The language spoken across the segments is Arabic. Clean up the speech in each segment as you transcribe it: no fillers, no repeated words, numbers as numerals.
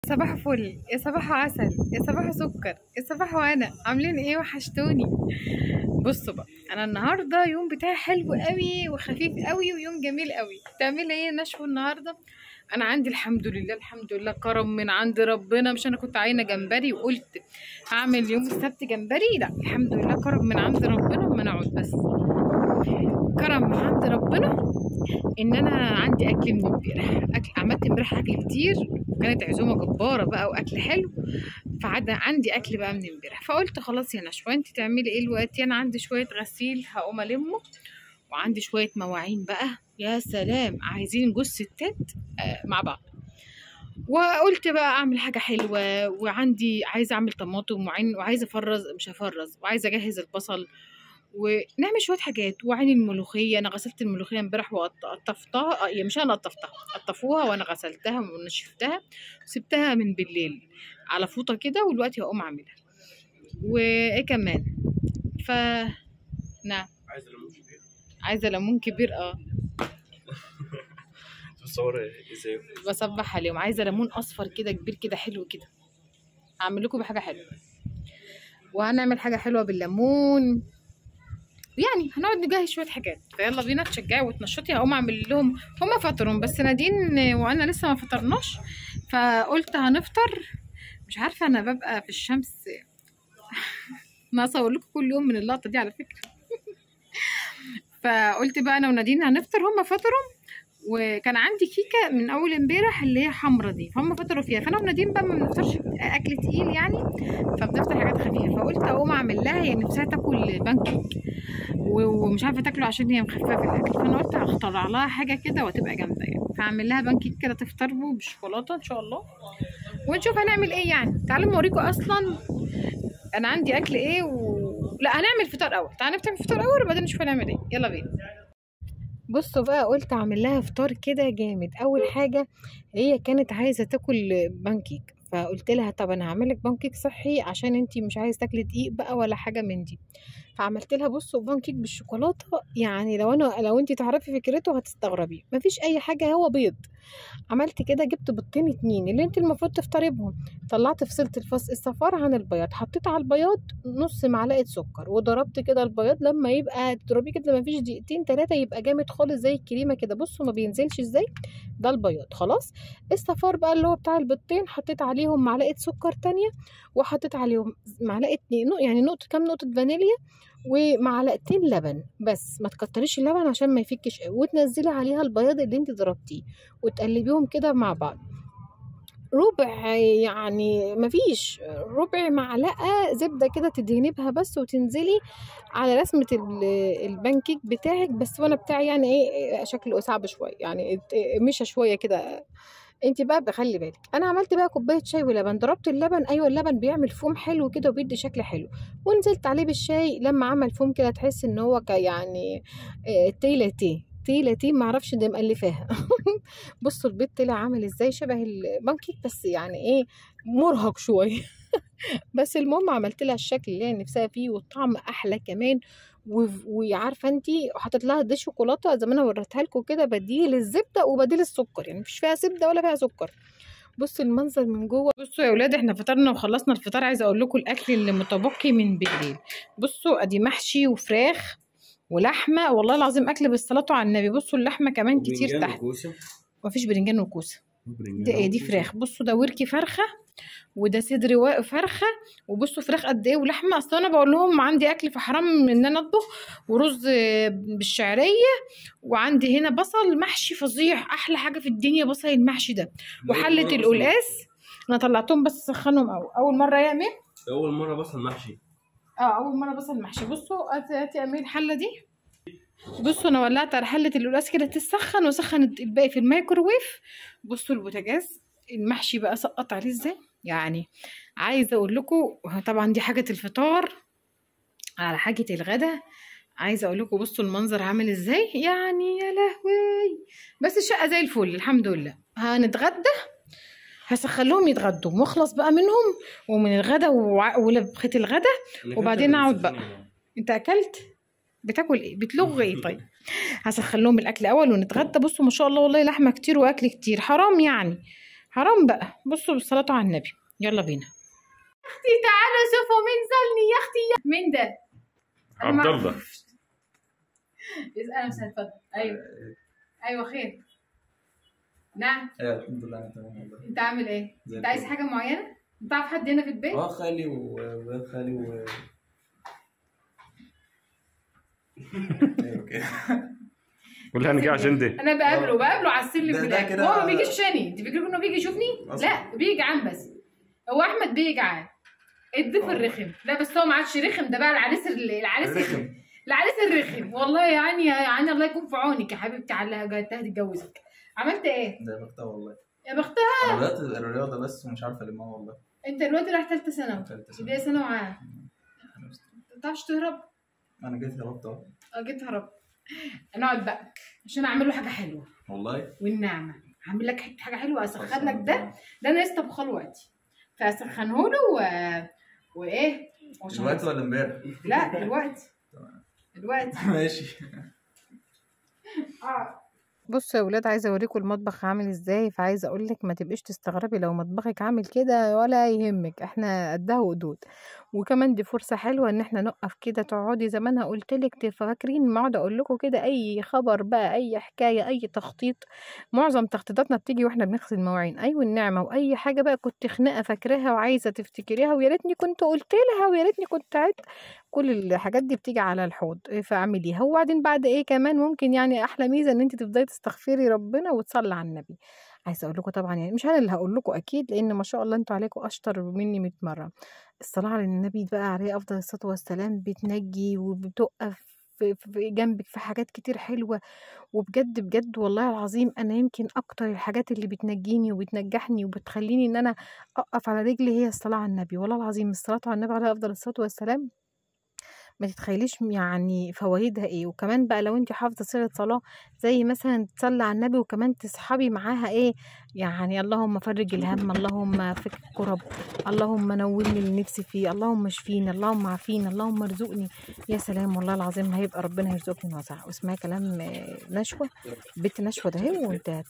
صباح فل، يا صباح عسل، يا صباح سكر، يا صباح وانا عاملين ايه؟ وحشتوني. بصوا بقى، انا النهارده يوم بتاعي حلو قوي وخفيف قوي ويوم جميل قوي. تعملي ايه نشوى النهارده؟ انا عندي الحمد لله الحمد لله كرم من عند ربنا. مش انا كنت عاينه جمبري وقلت هعمل يوم السبت جمبري؟ لا الحمد لله كرم من عند ربنا. ما نقعد بس، كرم من عند ربنا ان انا عندي اكل من امبارح. عملت امبارح اكل كتير وكانت عزومه جباره بقى واكل حلو. عندي اكل بقى من امبارح، فقلت خلاص يا نشوى انت تعملي ايه دلوقتي؟ انا عندي شويه غسيل هقوم المه، وعندي شويه مواعين بقى يا سلام عايزين جوز ستات مع بعض. وقلت بقى اعمل حاجه حلوه، وعندي عايزه اعمل طماطم وعايزه افرز، مش هفرز، وعايزه اجهز البصل ونعمل شويه حاجات. وعين الملوخيه، انا غسلت الملوخيه امبارح وقطفتها، يعني مش انا قطفتها، قطفوها وانا غسلتها ونشفتها وسبتها من بالليل على فوطه كده، ودلوقتي هقوم اعملها. وايه كمان؟ ف نعم، عايزه ليمون كبير. بتصور ازاي؟ بصبح عليهم. عايزه ليمون اصفر كده كبير كده حلو كده. هعمل لكم بحاجه حلوه، وهنعمل حاجه حلوه بالليمون. يعني هنقعد نجهز شويه حاجات. فيلا بينا تشجعي وتنشطي. هقوم اعمل لهم، هما فطروا بس نادين وانا لسه ما فطرناش، فقلت هنفطر. مش عارفه انا ببقى في الشمس ناقصه اقول لكم كل يوم من اللقطه دي على فكره. فقلت بقى انا ونادين هنفطر، هما فطروا. وكان عندي كيكه من اول امبارح اللي هي حمرا دي، فهم فطروا فيها. فانا ونادين بقى ما بنفطرش اكل تقيل يعني، فبنفطر حاجات خفيفه. فقلت اقوم اعمل لها، يعني نفسها تاكل بانكيك ومش عارفه تاكله عشان هي مخففه في الاكل. فانا قلت هخترع لها حاجه كده وتبقى جامده يعني. فاعمل لها بانكيك كده تفطر به بالشوكولاته ان شاء الله، ونشوف هنعمل ايه. يعني تعالوا اوريكم اصلا انا عندي اكل ايه لا هنعمل فطار اول. تعالوا نفطر الفطار اول وبعدين نشوف هنعمل ايه. يلا بينا. بصوا بقى، قلت اعمل لها فطار كده جامد. اول حاجه هي كانت عايزه تاكل بانكيك، فقلت لها طب انا هعمل لك بانكيك صحي عشان انتي مش عايزه تاكلي دقيق بقى ولا حاجه من دي. فعملت لها بصوا بانكيك بالشوكولاته. يعني لو انتي تعرفي فكرته هتستغربي. مفيش اي حاجه، هو بيض. عملت كده، جبت بيضتين اتنين اللي انت المفروض تفطري بهم. طلعت فصلت الصفار عن البياض، حطيت على البياض نص معلقه سكر، وضربت كده البياض. لما يبقى تضربيه كده ما فيش دقيقتين 3 يبقى جامد خالص زي الكريمه كده. بصوا ما بينزلش ازاي، ده البياض خلاص. الصفار اللي هو بتاع البيضتين حطيت عليهم معلقه سكر تانية، وحطيت عليهم معلقه يعني كام نقطه فانيليا، ومعلقتين لبن. بس ما تكتريش اللبن عشان ما يفكش قوي. وتنزلي عليها البياض اللي انت ضربتيه وتقلبيهم كده مع بعض. ربع يعني مفيش ربع معلقة زبدة كده تدهني بها بس، وتنزلي على رسمة البانكيك بتاعك بس. وانا بتاعي يعني ايه شكله صعب شوية يعني، مشى شوية كده. انت بقى بخلي بالك. انا عملت بقى كوبايه شاي ولبن، ضربت اللبن. ايوه اللبن بيعمل فوم حلو كده وبيدي شكل حلو. ونزلت عليه بالشاي. لما عمل فوم كده تحس ان هو يعني تي لاتيه معرفش ده مألفاها. بصوا البيض طلع عامل ازاي، شبه البانكيك بس يعني ايه مرهق شويه. بس المهم عملت لها الشكل اللي هي نفسها فيه، والطعم احلى كمان. وعارفه انتي حطيت لها دي شوكولاته زي ما انا وريتها لكم كده، بديل الزبده وبديل السكر، يعني مفيش فيها زبده ولا فيها سكر. بصوا المنظر من جوه. بصوا يا اولاد، احنا فطرنا وخلصنا الفطار. عايزه اقول لكم الاكل اللي متبقي من بالليل. بصوا ادي محشي وفراخ ولحمه، والله العظيم اكل بالصلاه على النبي. بصوا اللحمه كمان كتير تحت. مفيش برنجان وكوسه، دي فراخ. بصوا ده وركي فرخه، وده صدر فرخه. وبصوا فراخ قد ايه ولحمه. اصل انا بقول لهم عندي اكل فحرام ان انا اطبخ. ورز بالشعريه، وعندي هنا بصل محشي فظيع، احلى حاجه في الدنيا بصل المحشي ده. وحله القلقاس انا طلعتهم بس سخنهم اول مره يا امين. اول مره بصل محشي. اول مره بصل محشي. بصوا هاتي يا امين الحله دي. بصوا انا ولعت على حله القلقاس كده تسخن، وسخن الباقي في الميكروويف. بصوا البوتاجاز المحشي بقى سقط عليه ازاي يعني. عايزه اقول لكم طبعا دي حاجه الفطار. على حاجه الغدا عايزه اقول لكم بصوا المنظر عامل ازاي يعني، يا لهوي. بس الشقه زي الفل الحمد لله. هنتغدى، هسخن لهم يتغدوا واخلص بقى منهم ومن الغدا ولبخه الغدا، وبعدين اقعد بقى. انت اكلت؟ بتاكل ايه؟ بتلغ ايه؟ طيب هسخن لهم الاكل اول ونتغدى. بصوا ما شاء الله والله لحمه كتير واكل كتير، حرام يعني حرام بقى. بصوا بالصلاة على النبي، يلا بينا. اختي تعالوا شوفوا مين زلني يا اختي. مين ده؟ عبد الله. انا مش هتفضل. ايوه ايوه خير. نعم. ايوه الحمد لله انا تمام والله. انت عامل ايه؟ انت عايز حاجه معينه؟ انت عارف حد هنا في البيت؟ خالي وولاد خالي ايوه كده. ولا انا جاي عشان ده. انا بقابله على السلم ده هناك. كده. هو ما بيجيش عشاني. انت فاكر انه بيجي يشوفني؟ لا بيجي جعان بس. هو احمد بيجي جعان. الضيف الرخم. لا بس هو ما عادش رخم، ده بقى العريس الرخم. العريس الرخم. والله يعني الله يكون في عونك يا حبيبتي على جهتها تتجوزك. عملت ايه؟ ده يا بختها والله. يا بختها. انا بدات الرياضه بس ومش عارفه المها والله. انت دلوقتي رايح ثالثه ثانوي. بدايه ثانوي عام. ما تعرفش تهرب؟ انا جيت هربت اهو. جيت هربت. نقعد بقى عشان اعمل له حاجه حلوه. والله والنعمه هعمل لك حاجه حلوه. اسخن لك ده انا لسه طبخه دلوقتي، فاسخنه له وايه دلوقتي ولا امبارح؟ لا دلوقتي. ماشي. بصوا يا ولاد، عايزه اوريكم المطبخ عامل ازاي. فعايزه اقول لك ما تبقيش تستغربي لو مطبخك عامل كده ولا يهمك، احنا قدها وقدود. وكمان دي فرصه حلوه ان احنا نقف كده، تقعدي زي ما انا قلت لك. فاكرين ما اقعد اقول لكم كده اي خبر بقى، اي حكايه، اي تخطيط. معظم تخطيطاتنا بتيجي واحنا بنغسل المواعين. ايوه النعمه. واي حاجه بقى كنت خناقه فاكراها وعايزه تفتكريها ويا ريتني كنت قلت لها ويا ريتني كنت عدت، كل الحاجات دي بتيجي على الحوض. فاعمليها. وبعدين بعد ايه كمان ممكن يعني احلى ميزه ان انت تفضلي تستغفري ربنا وتصلي على النبي. عايزه اقول لكم طبعا يعني مش انا اللي هقول لكم اكيد، لان ما شاء الله انتوا عليكم اشطر مني 100 مره. الصلاه على النبي بقى عليه افضل الصلاه والسلام بتنجي وبتوقف في جنبك في حاجات كتير حلوه. وبجد بجد والله العظيم انا يمكن اكتر الحاجات اللي بتنجيني وبتنجحني وبتخليني ان انا اقف على رجلي هي الصلاه على النبي. والله العظيم الصلاه على النبي عليه افضل الصلاه والسلام ما تتخيليش يعني فوائدها ايه. وكمان بقى لو انت حافظه صيغه صلاه زي مثلا تصلي على النبي وكمان تسحبي معاها ايه يعني: اللهم فرج الهم، اللهم فك الكرب، اللهم نولني اللي نفسي فيه، اللهم اشفيني، اللهم عافيني، اللهم ارزقني. يا سلام والله العظيم هيبقى ربنا يرزقك من وسع. واسمعي كلام نشوه بنت نشوه ده هي وانت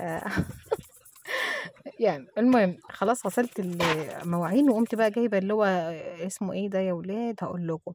يعني. المهم خلاص غسلت المواعين وقمت بقى جايبه اللي هو اسمه ايه ده يا ولاد هقول لكم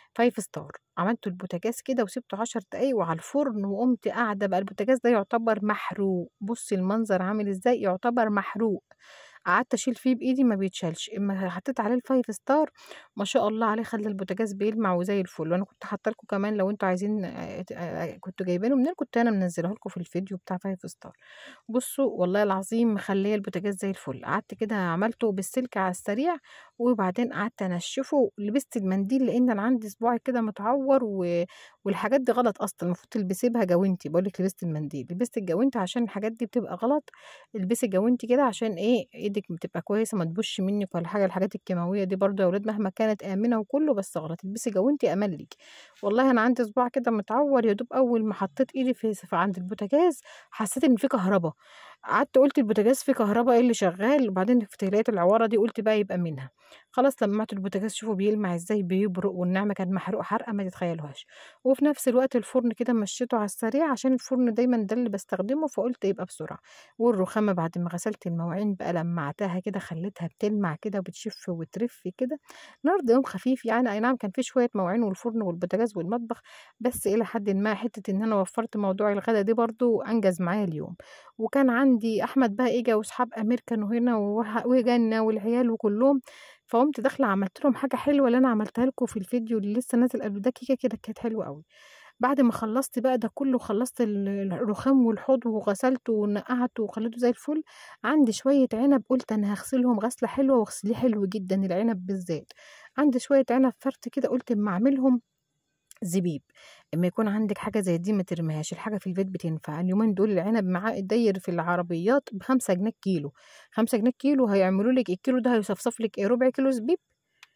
5 ستار. عملته البوتاجاز كده وسبته 10 دقايق وعلى الفرن وقمت قاعده بقى. البوتاجاز ده يعتبر محروق. بصي المنظر عامل ازاي، يعتبر محروق. قعدت اشيل فيه بايدي ما بيتشالش. اما حطيت عليه الفايف ستار ما شاء الله عليه خلى البوتاجاز بيلمع وزي الفل. وانا كنت حاطه لكم كمان لو انتوا عايزين كنتوا جايبينه منين كنت انا منزله لكم في الفيديو بتاع 5 ستار. بصوا والله العظيم مخليه البوتاجاز زي الفل. قعدت كده عملته بالسلك على السريع وبعدين قعدت انشفه. لبست المنديل لان انا عندي صباعي كده متعور والحاجات دي غلط اصلا. المفروض تلبسي بها جوانتي. بقول لك لبست المنديل، لبست الجوانتي عشان الحاجات دي بتبقى غلط. البسي جوانتي كده عشان ايه ايدك بتبقى كويسه ما تبوش منك ولا حاجه. الحاجات الكيماويه دي برضو يا ولاد مهما كانت امنه وكله بس غلط. البسي جوانتي امان ليك. والله انا عندي صباع كده متعور يا دوب اول ما حطيت ايدي في عند البوتاجاز حسيت ان في كهرباء. قعدت قلت البوتاجاز فيه كهرباء ايه اللي شغال. وبعدين في لقيت العواره دي قلت بقى يبقى منها. خلاص لمعت البوتاجاز شوفوا بيلمع ازاي بيبرق. والنعمه كان محروق حرقه ما تتخيلوهاش. وفي نفس الوقت الفرن كده مشيته على السريع عشان الفرن دايما ده اللي بستخدمه فقلت يبقى بسرعه. والرخامه بعد ما غسلت المواعين بقى لمعتها كده خليتها بتلمع كده وبتشف وترف كده. النهارده يوم خفيف يعني. اي نعم كان في شويه مواعين والفرن والبوتاجاز والمطبخ بس الى حد ما حته ان انا وفرت موضوع الغدا دي برضو انجز معايا اليوم. وكان عندي احمد بقى اجا واصحاب امير كانوا هنا وجانا والعيال وكلهم. فقمت داخله عملت لهم حاجه حلوه اللي انا عملتها لكم في الفيديو اللي لسه نازل قبل ده. كيكه كده كانت حلوه قوي. بعد ما خلصت بقى ده كله خلصت الرخام والحوض وغسلته ونقعته وخليته زي الفل. عندي شويه عنب قلت انا هغسلهم غسله حلوه واغسليه حلو جدا العنب بالذات. عندي شويه عنب فرت كده قلت اما اعملهم زبيب. اما يكون عندك حاجه زي دي ما ترميهاش. الحاجه في البيت بتنفع. اليومين دول العنب معاه داير في العربيات ب5 جنيه كيلو. 5 جنيه كيلو هيعملوا لك الكيلو ده هيصفصف لك ايه ربع كيلو زبيب.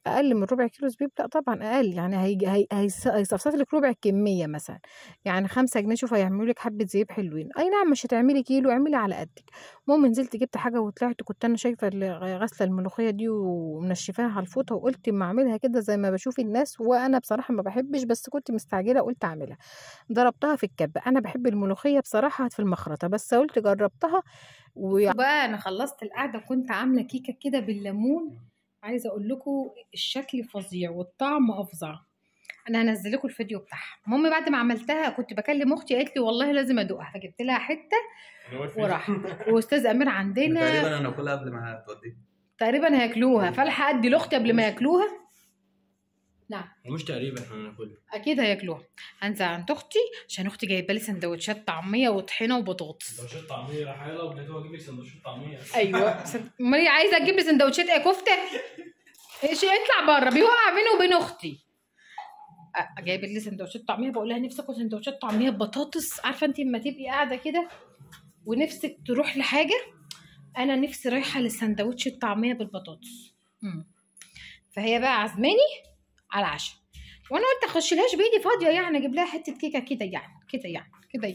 اقل من ربع كيلو زبيب؟ لا طبعا اقل، يعني هيصفصف لك ربع الكميه مثلا، يعني 5 جنيه. شوف هيعملوا لك حبه زبيب حلوين. اي نعم مش هتعملي كيلو، اعملي على قدك. المهم نزلت جبت حاجه وطلعت، كنت انا شايفه غسله الملوخيه دي ومنشفاها على الفوطه، وقلت اما اعملها كده زي ما بشوف الناس، وانا بصراحه ما بحبش، بس كنت مستعجله قلت اعملها. ضربتها في الكبه. انا بحب الملوخيه بصراحه في المخرطه، بس قلت جربتها بقى. انا خلصت القعده، كنت عامله كيكه كده بالليمون، عايزه اقول لكم الشكل فظيع والطعم افظع. انا هنزل لكم الفيديو بتاعها. المهم بعد ما عملتها كنت بكلم اختي، قالت لي والله لازم ادوقها، فجبت لها حته وراح. واستاذ امير عندنا تقريبا انا اكلها قبل ما توديها، تقريبا هياكلوها، فالحق ادي لاختي قبل ما ياكلوها. نعم مش تقريبا احنا هناكلها اكيد هياكلوها. هنزل عند اختي عشان اختي جايبه لي سندوتشات طعميه وطحينه وبطاطس. سندوتشات طعميه رحاله، وجاتوها اجيب لك سندوتشات طعميه. ايوه امال عايزه تجيب لي سندوتشات ايه؟ كفته؟ ايش اطلع بره، بيوقع بيني وبين اختي. جايبه لي سندوتشات طعميه، بقول لها نفسي اكل سندوتشات طعميه ببطاطس. عارفه انت لما تبقي قاعده كده ونفسك تروح لحاجه، انا نفسي رايحه للسندوتش الطعميه بالبطاطس. فهي بقى عزماني على العشاء، وانا قلت اخش لهاش بايدي فاضيه، يعني اجيب لها حته كيكه كده يعني.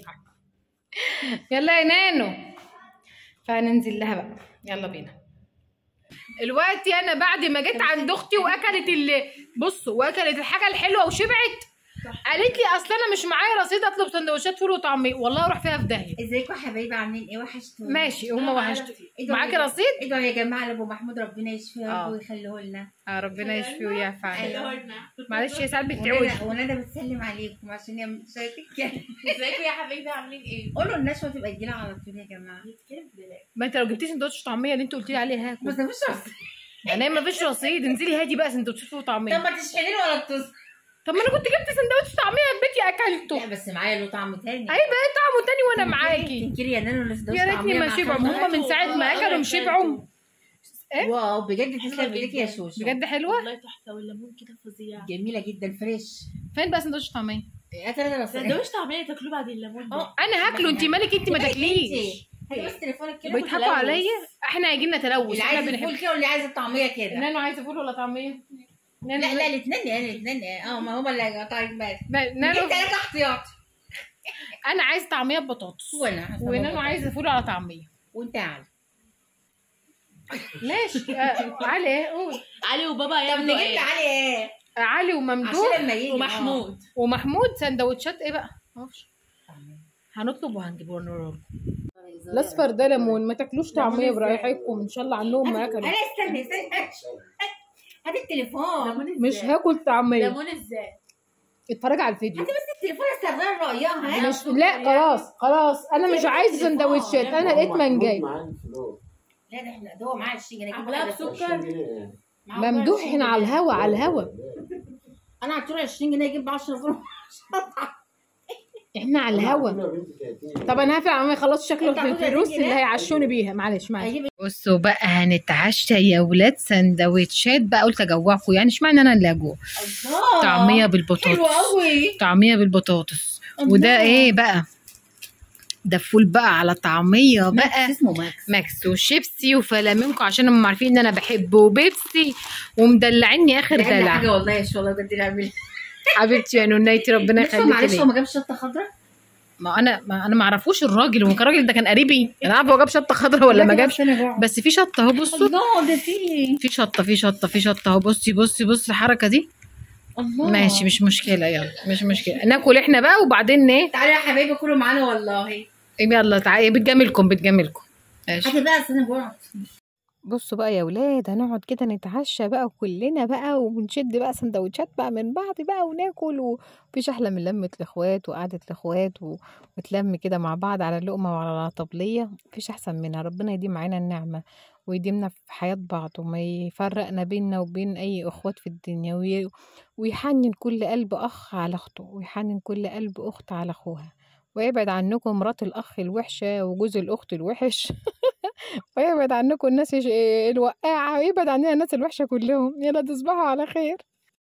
يلا يا نانو، فهننزل لها بقى. يلا بينا. دلوقتي انا بعد ما جيت عند اختي واكلت بصوا واكلت الحاجه الحلوه وشبعت، قالت لي اصل انا مش معايا رصيد اطلب سندوتشات فول وطعميه. والله اروح فيها في داهيه. ازيكم يا حبايبي، عاملين ايه؟ وحشتوني. ماشي هما وحشتوني. معاكي رصيد؟ ادعوا يا جماعه لابو محمود ربنا يشفيه ويخليه لنا. ربنا يشفيه ويعفى عليه. ايوه معلش يا سلبي بتعوجي. وندى بتسلم عليكم عشان هي مش شايفاك. ازيكم يا حبايبي، عاملين ايه؟ قولوا النشوه تبقى تجينا على طول يا جماعه. ما انت لو جبتي سندوتش طعميه اللي انت قلتي لي عليه هاكل. بس مفيش رصيد. انا ما فيش رصيد. انزلي هاتي بقى سندوتشات فول وطعميه. طب ما تشحنيني ولا بتصل. طب ما انا كنت جبت سندوتش طعميه في بيتي اكلته. لا بس معايا له طعم تاني. ايوه طعمه تاني وانا معاكي. تنكري يا نانو يا ريتني ما شبعوا، هم من ساعه ما اكلوا مش شبعوا. ايه؟ واو بجد تسلم ايديك يا شوشو. بجد حلوه والله تحفه، والليمون كده فظيع. جميله جدا فريش. فين بقى سندوتش طعميه؟ سندوتش طعميه تاكلوه بعد الليمون ده. انا هاكله، انت مالك؟ انت ما تاكليش. هي بس تليفونك كده بيضحكوا عليا. احنا هيجي لنا تلوث. اللي عايز الفول كده واللي عايز الطعميه كده. نانو عايزه فول ولا طعميه؟ لا الاثنين ما هما اللي طيب بس. نانو انت لك احتياطي. انا عايز طعميه ببطاطس ونانو عايزه فول على طعميه. وانت علي ماشي. علي قول. علي وبابا طب يعملوا نجيب ايه؟ علي ايه؟ علي وممدوح ومحمود سندوتشات ايه بقى؟ هنطلب وهنجيبه لكم. الاصفر ده ليمون، ما تاكلوش طعميه برايحكم ان شاء الله عنهم ما اكلوا. انا استني هات التليفون. مش هاكل طعميه. ليمون ازاي؟ اتفرج على الفيديو. هات بس التليفون استخدام رايها. مش لا خلاص انا مش عايزه سندوتشات، انا لقيت منجاي. لا ده احنا هو معاه 20 جنيه عاملاها بسكر. ممدوح هنا على الهوا. انا هديله 20 جنيه اجيب 10 فول. احنا على الهوا. طب انا هقفل على ما يخلصوا شكله الفلوس اللي هيعشوني بيها. معلش. بصوا بقى هنتعشى يا ولاد سندوتشات بقى. قلت اجوعكم يعني، اشمعنى انا اللي اجوع؟ طعميه بالبطاطس. حلوه قوي. طعميه بالبطاطس. وده ايه بقى؟ ده فول بقى على طعميه بقى. اسمه ماكس وشيبسي وفلامينكو عشان هم عارفين ان انا بحبه، وبيبسي، ومدلعيني اخر دلع. حاجه والله والله بجد نعمل. حبيبتي يا نونيتي ربنا يخليكي. معلش هو ما جابش شطه خضراء؟ ما انا ما اعرفوش الراجل. هو كان الراجل ده كان قريبي، انا عارفه هو جاب شطه خضراء ولا ما جابش، بس في شطه اهو. بصوا الله ده في شطه اهو. بصي الحركه دي. الله ماشي مش مشكله. يلا مش مشكله، ناكل احنا بقى وبعدين ايه. تعالوا يا حبايبي كلوا معانا والله. يلا تعالي. بتجاملكم ماشي. هاتي بقى استنى جوه. بصوا بقى يا ولاد، هنقعد كده نتعشى بقى كلنا بقى، ونشد بقى سندوتشات بقى من بعض بقى وناكل. ومفيش احلى من لمة الاخوات وقعدة الاخوات وتلم كده مع بعض على لقمة وعلى طبلية. مفيش احسن منها. ربنا يديم معانا النعمة ويديمنا في حياة بعض، وما يفرقنا بيننا وبين اي اخوات في الدنيا، ويحنن كل قلب اخ على اخته، ويحنن كل قلب اخت على اخوها، ويبعد عنكم مرات الاخ الوحشة وجوز الاخت الوحش. ويبعد عنكم الناس الوقاعة، ويبعد عننا الناس الوحشة كلهم. يلا تصبحوا على خير.